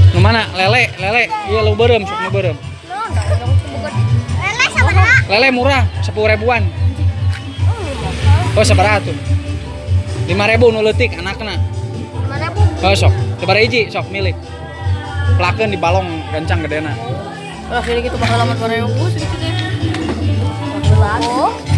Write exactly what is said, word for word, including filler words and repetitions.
Nu mana? Lele, lele. Iya lu beureum, sok nu beureum. Lele sabaraha? Lele murah, sepuluh ribuan. Oh, sabaraha tuh? lima ribu nu leutik anakna. lima ribu. Oh, sok. Sabaraha hiji, sok milih. Plakeun di balong gancang gedena. Lah, sini gitu bakal lamat bareng bus gitu deh. Oh.